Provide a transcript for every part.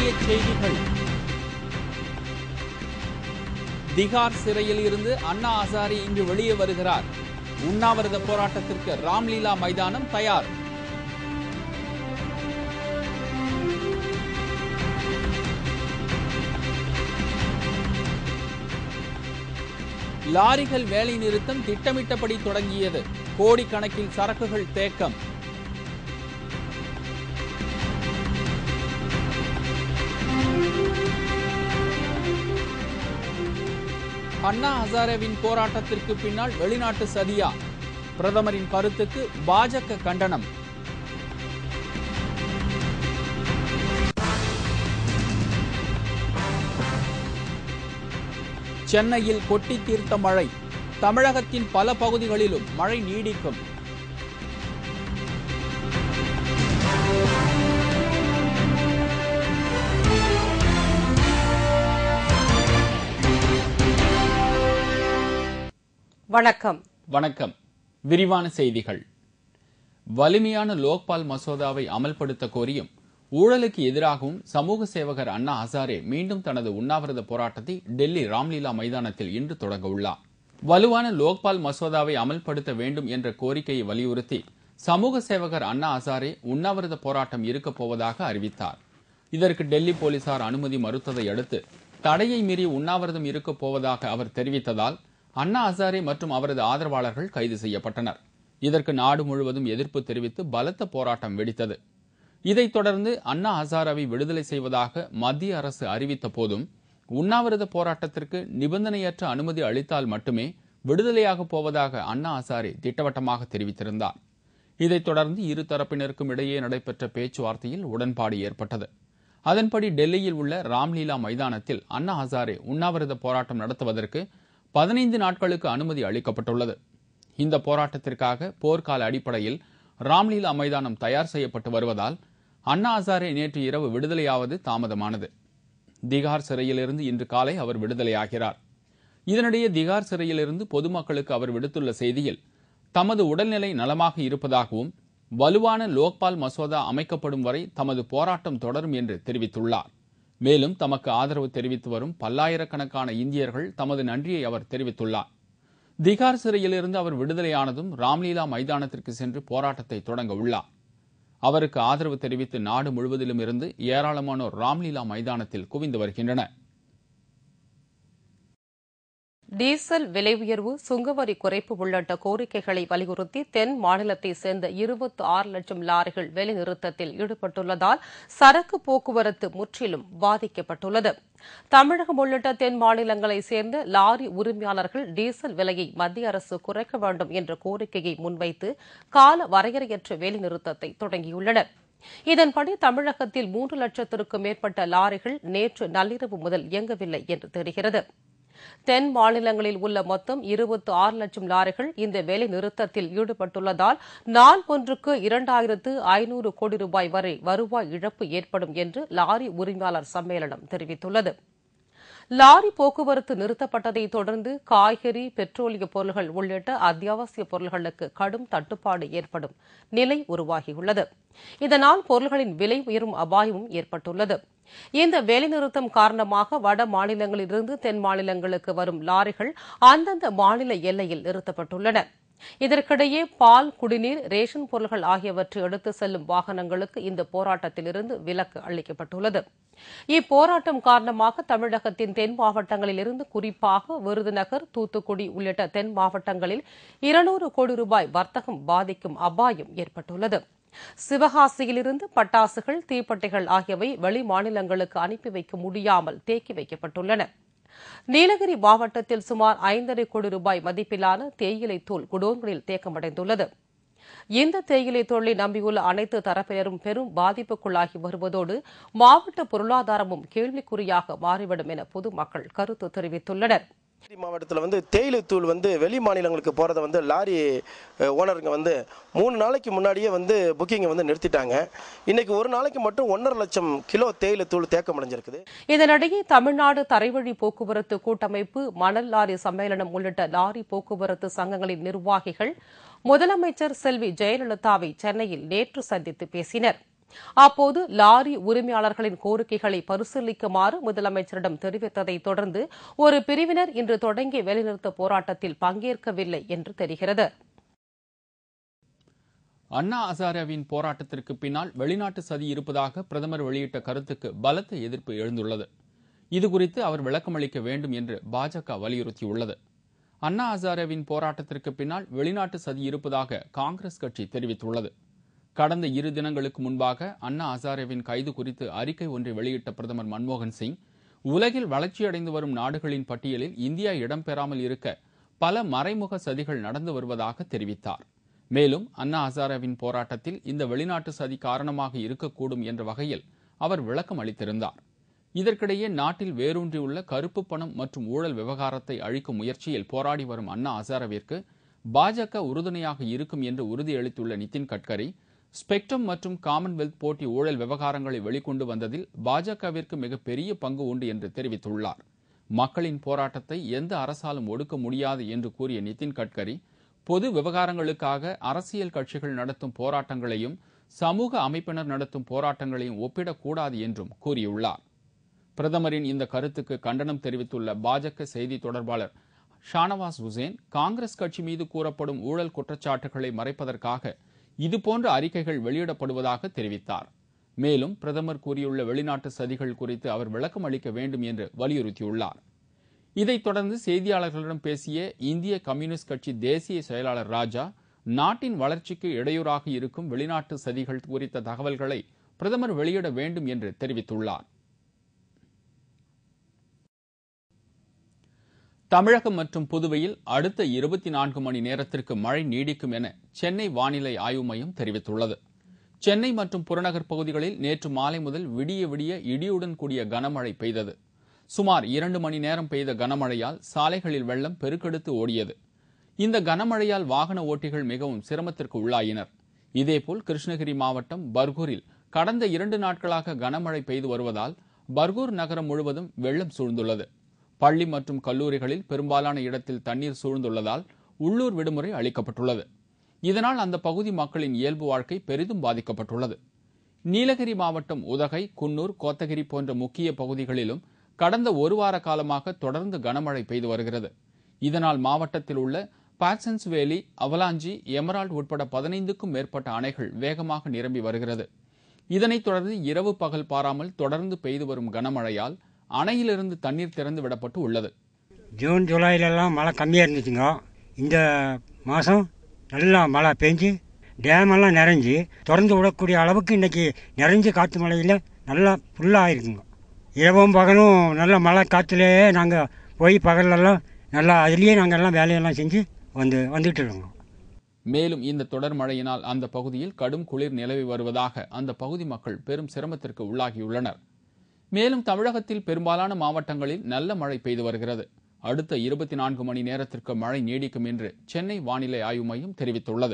செய்திகள். திகார் சிறையில் இருந்து அண்ணா ஹசாரே இன்று வெளியே வருகிறார். உண்ணாவிரத போராட்டத்திற்கு ராம்லீலா மைதானம் தயார். லாரிகள் வேலை நிறுத்தம் திட்டமிட்டபடி தொடங்கியது. கோடிக்கணக்கில் சரக்குகள் தேக்கம். அண்ணா ஹசாரேவின் போராட்டத்திற்கு பின்னால் வெளிநாட்டு சதியா? பிரதமரின் கருத்துக்கு பாஜக கண்டனம். சென்னையில் கொட்டி தீர்த்த மழை. தமிழகத்தின் பல பகுதிகளிலும் மழை நீடிக்கும். வணக்கம். விரிவான செய்திகள். வலிமையான லோக்பால் மசோதாவை அமல்படுத்த கோரியும் ஊழலுக்கு எதிராகவும் சமூக சேவகர் அண்ணா ஹசாரே மீண்டும் தனது உண்ணாவிரத போராட்டத்தை டெல்லி ராம்லீலா மைதானத்தில் இன்று தொடங்க உள்ளார். வலுவான லோக்பால் மசோதாவை அமல்படுத்த வேண்டும் என்ற கோரிக்கையை வலியுறுத்தி சமூக சேவகர் அண்ணா ஹசாரே உண்ணாவிரத போராட்டம் இருக்கப் போவதாக அறிவித்தார். இதற்கு டெல்லி போலீசார் அனுமதி மறுத்ததை அடுத்து தடையை மீறி உண்ணாவிரதம் இருக்கப் போவதாக அவர் தெரிவித்ததால் அண்ணா ஹசாரே மற்றும் அவரது ஆதரவாளர்கள் கைது செய்யப்பட்டனர். இதற்கு நாடு முழுவதும் எதிர்ப்பு தெரிவித்து பலத்த போராட்டம் வெடித்தது. இதைத் தொடர்ந்து அண்ணா ஹசாரேவை விடுதலை செய்வதாக மத்திய அரசு அறிவித்த போதும் உண்ணாவிரத போராட்டத்திற்கு நிபந்தனையற்ற அனுமதி அளித்தால் மட்டுமே விடுதலையாக போவதாக அண்ணா ஹசாரே திட்டவட்டமாக தெரிவித்திருந்தார். இதைத் தொடர்ந்து இரு தரப்பினருக்கும் இடையே நடைபெற்ற பேச்சுவார்த்தையில் உடன்பாடு ஏற்பட்டது. அதன்படி டெல்லியில் உள்ள ராம்லீலா மைதானத்தில் அண்ணா ஹசாரே உண்ணாவிரத போராட்டம் நடத்துவதற்கு 15 நாட்களுக்கு அனுமதி அளிக்கப்பட்டுள்ளது. இந்த போராட்டத்திற்காக போர்க்கால அடிப்படையில் ராம்லீலா மைதானம் தயார் செய்யப்பட்டு வருவதால் அண்ணா ஹசாரே நேற்று இரவு விடுதலையாவது தாமதமானது. திகார் சிறையிலிருந்து இன்று காலை அவர் விடுதலையாகிறார். இதனிடையே திகார் சிறையிலிருந்து பொதுமக்களுக்கு அவர் விடுத்துள்ள செய்தியில் தமது உடல்நிலை நலமாக இருப்பதாகவும் வலுவான லோக்பால் மசோதா அமைக்கப்படும் வரை தமது போராட்டம் தொடரும் என்று தெரிவித்துள்ளார். மேலும் தமக்கு ஆதரவு தெரிவித்து வரும் பல்லாயிரக்கணக்கான இந்தியர்கள் தமது நன்றியை அவர் தெரிவித்துள்ளார். திகார் சிறையிலிருந்து அவர் விடுதலையானதும் ராம்லீலா மைதானத்திற்கு சென்று போராட்டத்தை தொடங்க உள்ளார். அவருக்கு ஆதரவு தெரிவித்து நாடு முழுவதிலும் இருந்து ஏராளமானோர் ராம்லீலா மைதானத்தில் குவிந்து வருகின்றனர். டீசல் விலை உயர்வு, சுங்கவரி குறைப்பு உள்ளிட்ட கோரிக்கைகளை வலியுறுத்தி தென் மாநிலத்தை சேர்ந்த 26 லட்சம் லாரிகள் வேலைநிறுத்தத்தில் ஈடுபட்டுள்ளதால் சரக்கு போக்குவரத்து முற்றிலும் பாதிக்கப்பட்டுள்ளது. தமிழகம் உள்ளிட்ட தென் மாநிலங்களைச் சேர்ந்த லாரி உரிமையாளர்கள் டீசல் விலையை மத்திய அரசு குறைக்க வேண்டும் என்ற கோரிக்கையை முன்வைத்து கால வரையறையற்ற வேலைநிறுத்தத்தை தொடங்கியுள்ளனர். இதன்படி தமிழகத்தில் 3 லட்சத்திற்கும் மேற்பட்ட லாரிகள் நேற்று நள்ளிரவு முதல் இயங்கவில்லை என்று தெரிகிறது. தென் மாநிலங்களில் உள்ள மொத்தம் 26 லட்சம் லாரிகள் இந்த வேலை நிறுத்தத்தில் ஈடுபட்டுள்ளதால் நாள் ஒன்றுக்கு 2500 கோடி ரூபாய் வரை வருவாய் இழப்பு ஏற்படும் என்று லாரி உரிமையாளர் சம்மேளனம் தெரிவித்துள்ளது. லாரி போக்குவரத்து நிறுத்தப்பட்டதை தொடர்ந்து காய்கறி, பெட்ரோலிய பொருட்கள் உள்ளிட்ட அத்தியாவசிய பொருட்களுக்கு கடும் தட்டுப்பாடு ஏற்படும் நிலை உருவாகியுள்ளது. இதனால் பொருட்களின் விலை உயரும் அபாயமும் ஏற்பட்டுள்ளது. இந்த வேலைநிறுத்தம் காரணமாக வட மாநிலங்களிலிருந்து தென் மாநிலங்களுக்கு வரும் லாரிகள் அந்தந்த மாநில எல்லையில் நிறுத்தப்பட்டுள்ளன. இதற்கிடையே பால், குடிநீர், ரேஷன் பொருட்கள் ஆகியவற்றை எடுத்து செல்லும் வாகனங்களுக்கு இந்த போராட்டத்திலிருந்து விலக்கு அளிக்கப்பட்டுள்ளது. இப்போராட்டம் காரணமாக தமிழகத்தின் தென் மாவட்டங்களிலிருந்து குறிப்பாக விருதுநகர், தூத்துக்குடி உள்ளிட்ட தென் மாவட்டங்களில் 200 கோடி ரூபாய் வர்த்தகம் பாதிக்கும் அபாயம் ஏற்பட்டுள்ளது. சிவகாசியிலிருந்து பட்டாசுகள், தீப்பெட்டிகள் ஆகியவை வெளி மாநிலங்களுக்கு அனுப்பி வைக்க முடியாமல் தேக்கி வைக்கப்பட்டுள்ளன. நீலகிரி மாவட்டத்தில் சுமார் 5.5 கோடி ரூபாய் மதிப்பிலான தேயிலை தூள் குடோன்களில் தேக்கமடைந்துள்ளது. இந்த தேயிலை தொழிலை நம்பியுள்ள அனைத்து தரப்பினரும் பெரும் பாதிப்புக்குள்ளாகி வருவதோடு மாவட்ட பொருளாதாரமும் கேள்விக்குறியாக மாறிவிடும் என பொதுமக்கள் கருத்து தெரிவித்துள்ளனர். மாவட்டத்தில் தேயிலை தூள் வெளி மாநிலங்களுக்கு போகிறத லாரி ஓனருங்க 3 நாளைக்கு முன்னாடியே புக்கிங் நிறுத்திட்டாங்க. இன்னைக்கு ஒரு நாளைக்கு மட்டும் 1.5 லட்சம் கிலோ தேயிலை தூள் தேக்கம் அடைஞ்சிருக்குது. இதனிடையே தமிழ்நாடு தரைவழி போக்குவரத்து கூட்டமைப்பு, மணல் லாரி சம்மேளனம் உள்ளிட்ட லாரி போக்குவரத்து சங்கங்களின் நிர்வாகிகள் முதலமைச்சர் செல்வி ஜெயலலிதாவை சென்னையில் நேற்று சந்தித்து பேசினர். அப்போது லாரி உரிமையாளர்களின் கோரிக்கைகளை பரிசீலிக்குமாறு முதலமைச்சரிடம் தெரிவித்ததை தொடர்ந்து ஒரு பிரிவினர் இன்று தொடங்கிய வேலைநிறுத்த போராட்டத்தில் பங்கேற்கவில்லை என்று தெரிகிறது. அண்ணா ஹசாரேவின் போராட்டத்திற்கு பின்னால் வெளிநாட்டு சதி இருப்பதாக பிரதமர் வெளியிட்ட கருத்துக்கு பலத்த எதிர்ப்பு எழுந்துள்ளது. இதுகுறித்து அவர் விளக்கமளிக்க வேண்டும் என்று பாஜக வலியுறுத்தியுள்ளது. அண்ணா ஹசாரேவின் போராட்டத்திற்கு பின்னால் வெளிநாட்டு சதி இருப்பதாக காங்கிரஸ் கட்சி தெரிவித்துள்ளது. கடந்த 2 தினங்களுக்கு முன்பாக அண்ணா ஹசாரேவின் கைது குறித்து அறிக்கை ஒன்றை வெளியிட்ட பிரதமர் மன்மோகன் சிங், உலகில் வளர்ச்சியடைந்து வரும் நாடுகளின் பட்டியலில் இந்தியா இடம்பெறாமல் இருக்க பல மறைமுக சதிகள் நடந்து வருவதாக தெரிவித்தார். மேலும் அண்ணா ஹசாரேவின் போராட்டத்தில் இந்த வெளிநாட்டு சதி காரணமாக இருக்கக்கூடும் என்ற வகையில் அவர் விளக்கம் அளித்திருந்தார். இதற்கிடையே நாட்டில் வேரூன்றியுள்ள கருப்பு பணம் மற்றும் ஊழல் விவகாரத்தை அழிக்கும் முயற்சியில் போராடி வரும் அண்ணா ஹசாரேவிற்கு பாஜக உறுதுணையாக இருக்கும் என்று உறுதியளித்துள்ள நிதின் கட்கரி, ஸ்பெக்ட்ரம் மற்றும் காமன்வெல்த் போட்டி ஊழல் விவகாரங்களை வெளிக்கொண்டு வந்ததில் பாஜகவிற்கு மிகப்பெரிய பங்கு உண்டு என்று தெரிவித்துள்ளார். மக்களின் போராட்டத்தை எந்த அரசாலும் ஒடுக்க முடியாது என்று கூறிய நிதின் கட்கரி, பொது விவகாரங்களுக்காக அரசியல் கட்சிகள் நடத்தும் போராட்டங்களையும் சமூக அமைப்பினர் நடத்தும் போராட்டங்களையும் ஒப்பிடக்கூடாது என்றும் கூறியுள்ளார். பிரதமரின் இந்த கருத்துக்கு கண்டனம் தெரிவித்துள்ள பாஜக செய்தி தொடர்பாளர் ஷானவாஸ் ஹுசேன், காங்கிரஸ் கட்சி மீது கூறப்படும் ஊழல் குற்றச்சாட்டுகளை மறைப்பதற்காக இதுபோன்ற அறிக்கைகள் வெளியிடப்படுவதாக தெரிவித்தார். மேலும் பிரதமர் கூறியுள்ள வெளிநாட்டு சதிகள் குறித்து அவர் விளக்கம் அளிக்க வேண்டும் என்று வலியுறுத்தியுள்ளார். இதைத் தொடர்ந்து செய்தியாளர்களிடம் பேசிய இந்திய கம்யூனிஸ்ட் கட்சி தேசிய செயலாளர் ராஜா, நாட்டின் வளர்ச்சிக்கு இடையூறாக இருக்கும் வெளிநாட்டு சதிகள் குறித்த தகவல்களை பிரதமர் வெளியிட வேண்டும் என்று தெரிவித்துள்ளார். தமிழகம் மற்றும் புதுவையில் அடுத்த 24 மணி நேரத்திற்கு மழை நீடிக்கும் என சென்னை வானிலை ஆய்வு மையம் தெரிவித்துள்ளது. சென்னை மற்றும் புறநகர் பகுதிகளில் நேற்று மாலை முதல் விடிய விடிய இடியுடன் கூடிய கனமழை பெய்தது. சுமார் 2 மணி நேரம் பெய்த கனமழையால் சாலைகளில் வெள்ளம் பெருக்கெடுத்து ஓடியது. இந்த கனமழையால் வாகன ஓட்டிகள் மிகவும் சிரமத்திற்கு உள்ளாயினர். இதேபோல் கிருஷ்ணகிரி மாவட்டம் பர்கூரில் கடந்த 2 நாட்களாக கனமழை பெய்து வருவதால் பர்கூர் நகரம் முழுவதும் வெள்ளம் சூழ்ந்துள்ளது. பள்ளி மற்றும் கல்லூரிகளில் பெரும்பாலான இடத்தில் தண்ணீர் சூழ்ந்துள்ளதால் உள்ளூர் விடுமுறை அளிக்கப்பட்டுள்ளது. இதனால் அந்த பகுதி மக்களின் இயல்பு வாழ்க்கை பெரிதும் பாதிக்கப்பட்டுள்ளது. நீலகிரி மாவட்டம் உதகை, குன்னூர், கோத்தகிரி போன்ற முக்கிய பகுதிகளிலும் கடந்த 1 வார காலமாக தொடர்ந்து கனமழை பெய்து வருகிறது. இதனால் மாவட்டத்தில் உள்ள பாட்சன்ஸ் வேலி, அவலாஞ்சி, எமரால்ட் உட்பட 15க்கும் மேற்பட்ட அணைகள் வேகமாக நிரம்பி வருகிறது. இதனைத் தொடர்ந்து இரவு பகல் பாராமல் தொடர்ந்து பெய்து வரும் கனமழையால் அணையிலிருந்து தண்ணீர் திறந்து விடப்பட்டு உள்ளது. ஜூன் ஜூலைலெல்லாம் மழை கம்மியாக இருந்துச்சுங்க. இந்த மாதம் நல்லா மழை பெஞ்சு டேமெல்லாம் நிறைஞ்சி திறந்து விடக்கூடிய அளவுக்கு இன்றைக்கி நிறைஞ்சு காற்று மழையில் நல்லா ஃபுல்லாக இருக்குங்க. இரவும் பகலும் நல்ல மழை காற்றுலேயே நாங்கள் போய் பகலெல்லாம் நல்லா அதுலேயே நாங்கள் எல்லாம் வேலையெல்லாம் செஞ்சு வந்துட்டு இருக்கோங்க. மேலும் இந்த தொடர் மழையினால் அந்த பகுதியில் கடும் குளிர் நிலவி வருவதாக அந்த பகுதி மக்கள் பெரும் சிரமத்திற்கு உள்ளாகியுள்ளனர். மேலும் தமிழகத்தில் பெரும்பாலான மாவட்டங்களில் நல்ல மழை பெய்து வருகிறது. அடுத்த 24 மணி நேரத்திற்கு மழை நீடிக்கும் என்று சென்னை வானிலை ஆய்வு மையம் தெரிவித்துள்ளது.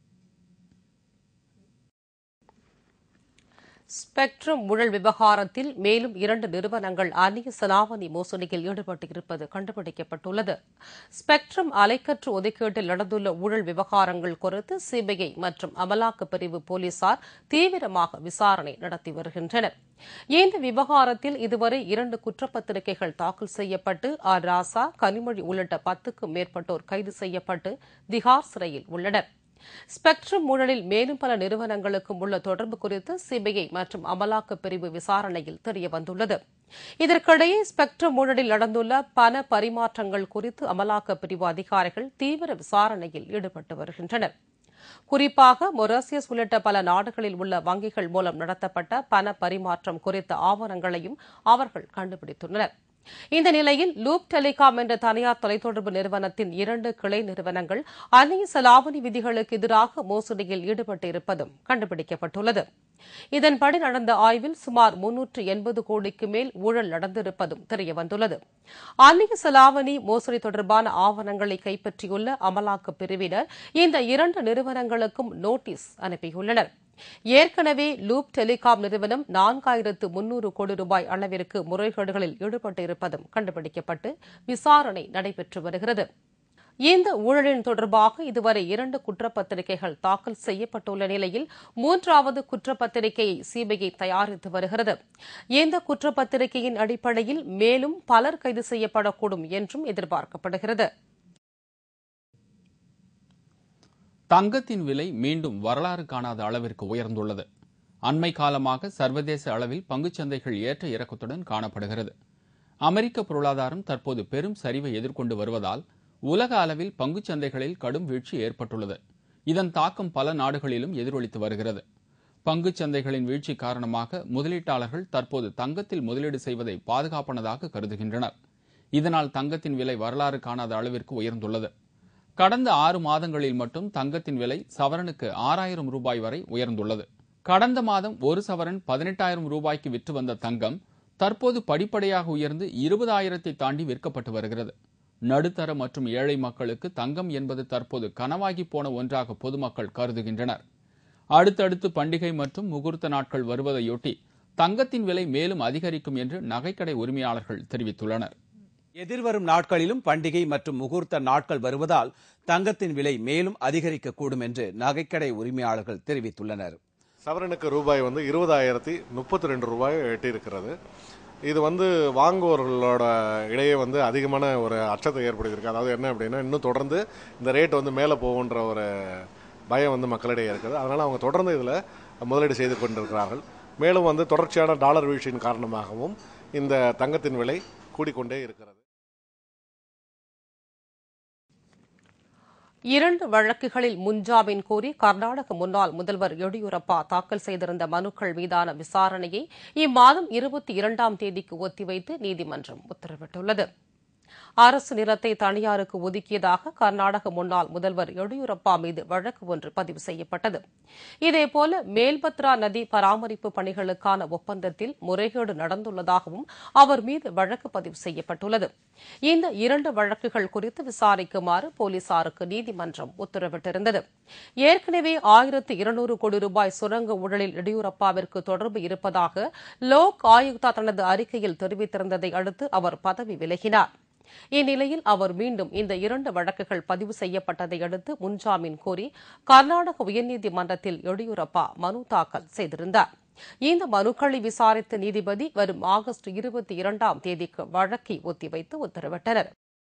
ஸ்பெக்ட்ரம் ஊழல் விவகாரத்தில் மேலும் 2 நிறுவனங்கள் அந்நிய செலாவணி மோசடியில் ஈடுபட்டிருப்பது கண்டுபிடிக்கப்பட்டுள்ளது. ஸ்பெக்ட்ரம் அலைக்கற்று ஒதுக்கீட்டில் நடந்துள்ள ஊழல் விவகாரங்கள் குறித்து சிபிஐ மற்றும் அமலாக்கப் பிரிவு போலீசார் தீவிரமாக விசாரணை நடத்தி வருகின்றனர். இந்த விவகாரத்தில் இதுவரை 2 குற்றப்பத்திரிகைகள் தாக்கல் செய்யப்பட்டு ஆர் ராசா, கனிமொழி உள்ளிட்ட 10க்கும் மேற்பட்டோர் கைது செய்யப்பட்டு திஹார் சிறையில் உள்ளனர். ஸ்பெக்ட்ரம் ஊழலில் மேலும் பல நிறுவனங்களுக்கும் உள்ள தொடர்பு குறித்து சிபிஐ மற்றும் அமலாக்கப் பிரிவு விசாரணையில் தெரியவந்துள்ளது. இதற்கிடையே ஸ்பெக்ட்ரம் ஊழலில் நடந்துள்ள பண பரிமாற்றங்கள் குறித்து அமலாக்கப் பிரிவு அதிகாரிகள் தீவிர விசாரணையில் ஈடுபட்டு வருகின்றனர். குறிப்பாக மொரீசியஸ் உள்ளிட்ட பல நாடுகளில் உள்ள வங்கிகள் மூலம் நடத்தப்பட்ட பண பரிமாற்றம் குறித்த ஆவணங்களையும் அவர்கள் கண்டுபிடித்துள்ளனர். இந்த நிலையில் லூப் டெலிகாம் என்ற தனியார் தொலைத்தொடர்பு நிறுவனத்தின் 2 கிளை நிறுவனங்கள் அந்நிய செலாவணி விதிகளுக்கு எதிராக மோசடியில் ஈடுபட்டிருப்பதும் கண்டுபிடிக்கப்பட்டுள்ளது. இதன்படி நடந்த ஆய்வில் சுமார் 380 கோடிக்கு மேல் ஊழல் நடந்திருப்பதும் தெரியவந்துள்ளது. அந்நிய செலாவணி மோசடி தொடர்பான ஆவணங்களை கைப்பற்றியுள்ள அமலாக்கப் பிரிவினர் இந்த 2 நிறுவனங்களுக்கும் நோட்டீஸ் அனுப்பியுள்ளனர். ஏற்கனவே லூப் டெலிகாம் நிறுவனம் 4300 கோடி ரூபாய் அளவிற்கு முறைகேடுகளில் ஈடுபட்டிருப்பதும் கண்டுபிடிக்கப்பட்டு விசாரணை நடைபெற்று வருகிறது. இந்த ஊழலின் தொடர்பாக இதுவரை 2 குற்றப்பத்திரிகைகள் தாக்கல் செய்யப்பட்டுள்ள நிலையில் 3வது குற்றப்பத்திரிகையை சிபிஐ தயாரித்து வருகிறது. இந்த குற்றப்பத்திரிகையின் அடிப்படையில் மேலும் பலர் கைது செய்யப்படக்கூடும் என்றும் எதிர்பார்க்கப்படுகிறது. தங்கத்தின் விலை மீண்டும் வரலாறு காணாத அளவிற்கு உயர்ந்துள்ளது. அண்மை காலமாக சர்வதேச அளவில் பங்குச்சந்தைகள் ஏற்ற இறக்கத்துடன் காணப்படுகிறது. அமெரிக்க பொருளாதாரம் தற்போது பெரும் சரிவை எதிர்கொண்டு வருவதால் உலக அளவில் பங்குச்சந்தைகளில் கடும் வீழ்ச்சி ஏற்பட்டுள்ளது. இதன் தாக்கம் பல நாடுகளிலும் எதிரொலித்து வருகிறது. பங்குச்சந்தைகளின் வீழ்ச்சி காரணமாக முதலீட்டாளர்கள் தற்போது தங்கத்தில் முதலீடு செய்வதை பாதுகாப்பானதாக கருதுகின்றனர். இதனால் தங்கத்தின் விலை வரலாறு காணாத அளவிற்கு உயர்ந்துள்ளது. கடந்த 6 மாதங்களில் மட்டும் தங்கத்தின் விலை சவரனுக்கு 6000 ரூபாய் வரை உயர்ந்துள்ளது. கடந்த மாதம் ஒரு சவரன் 18,000 ரூபாய்க்கு விற்று வந்த தங்கம் தற்போது படிப்படியாக உயர்ந்து 20,000 தாண்டி விற்கப்பட்டு வருகிறது. நடுத்தர மற்றும் ஏழை மக்களுக்கு தங்கம் என்பது தற்போது கனவாகி போன ஒன்றாக பொதுமக்கள் கருதுகின்றனர். அடுத்தடுத்து பண்டிகை மற்றும் முகூர்த்த நாட்கள் வருவதையொட்டி தங்கத்தின் விலை மேலும் அதிகரிக்கும் என்று நகைக்கடை உரிமையாளர்கள் தெரிவித்துள்ளனர். எதிர்வரும் நாட்களிலும் பண்டிகை மற்றும் முகூர்த்த நாட்கள் வருவதால் தங்கத்தின் விலை மேலும் அதிகரிக்கக்கூடும் என்று நகைக்கடை உரிமையாளர்கள் தெரிவித்துள்ளனர். சவரனுக்கு ரூபாய் 20,032 ரூபாய் எட்டியிருக்கிறது. இது வாங்குவோர்களோட இடையே அதிகமான ஒரு அச்சத்தை ஏற்படுத்தியிருக்கு. அதாவது என்ன அப்படின்னா, இன்னும் தொடர்ந்து இந்த ரேட் மேலே போகுன்ற ஒரு பயம் மக்களிடையே இருக்குது. அதனால் அவங்க தொடர்ந்து இதில் முதலீடு செய்து கொண்டிருக்கிறார்கள். மேலும் தொடர்ச்சியான டாலர் வீழ்ச்சியின் காரணமாகவும் இந்த தங்கத்தின் விலை கூடிக்கொண்டே இருக்கிறது. 2 வழக்குகளில் முன்ஜாமீன் கோரி கர்நாடக முன்னாள் முதல்வர் எடியூரப்பா தாக்கல் செய்திருந்த மனுக்கள் மீதான விசாரணையை இம்மாதம் 22ஆம் தேதிக்கு ஒத்திவைத்து நீதிமன்றம் உத்தரவிட்டுள்ளது. அரசு நிலத்தை தனியாருக்கு ஒதுக்கியதாக கர்நாடக முன்னாள் முதல்வர் எடியூரப்பா மீது வழக்கு ஒன்று பதிவு செய்யப்பட்டது. இதேபோல மேல்பத்ரா நதி பராமரிப்பு பணிகளுக்கான ஒப்பந்தத்தில் முறைகேடு நடந்துள்ளதாகவும் அவர் மீது வழக்கு பதிவு செய்யப்பட்டுள்ளது. இந்த 2 வழக்குகள் குறித்து விசாரிக்குமாறு போலீசாருக்கு நீதிமன்றம் உத்தரவிட்டிருந்தது. ஏற்கனவே 1200 கோடி ரூபாய் சுரங்க ஊழலில் எடியூரப்பாவிற்கு தொடர்பு இருப்பதாக லோக் ஆயுக்தா தனது அறிக்கையில் தெரிவித்திருந்ததை அடுத்து அவர் பதவி விலகினார். இந்நிலையில் அவர் மீண்டும் இந்த 2 வழக்குகள் பதிவு செய்யப்பட்டதை அடுத்து முன்ஜாமீன் கோரி கர்நாடக உயர்நீதிமன்றத்தில் எடியூரப்பா மனு தாக்கல் செய்திருந்தார். இந்த மனுக்களை விசாரித்த நீதிபதி வரும் ஆகஸ்ட் 22ஆம் தேதிக்கு வழக்கை ஒத்திவைத்து உத்தரவிட்டனர்.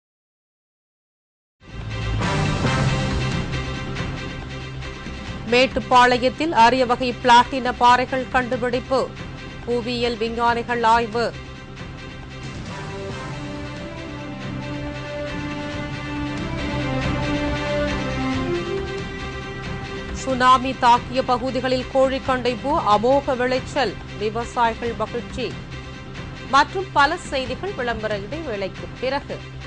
மேட்டுப்பாளையத்தில் அரிய வகை பிளாட்டின பாறைகள் கண்டுபிடிப்பு, புவியியல் விஞ்ஞானிகள் ஆய்வு. சுனாமி தாக்கிய பகுதிகளில் கோழிக்கண்டை பூ அமோக விளைச்சல், விவசாயிகள் மகிழ்ச்சி. மற்றும் பல செய்திகள் விளம்பர இடைவேளைக்கு பிறகு.